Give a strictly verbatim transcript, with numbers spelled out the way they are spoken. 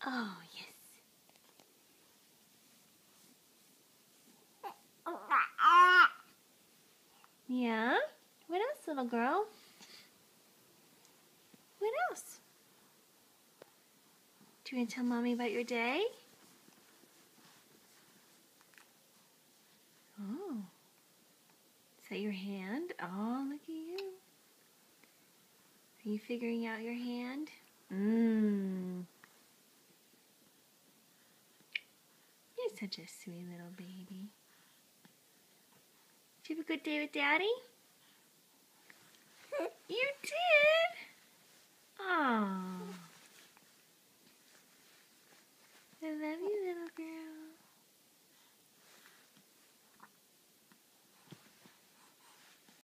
Oh, yes. Yeah? What else, little girl? What else? Do you want to tell Mommy about your day? Oh. Is that your hand? Oh, look at you. Are you figuring out your hand? Mmm. You're such a sweet little baby. Did you have a good day with Daddy?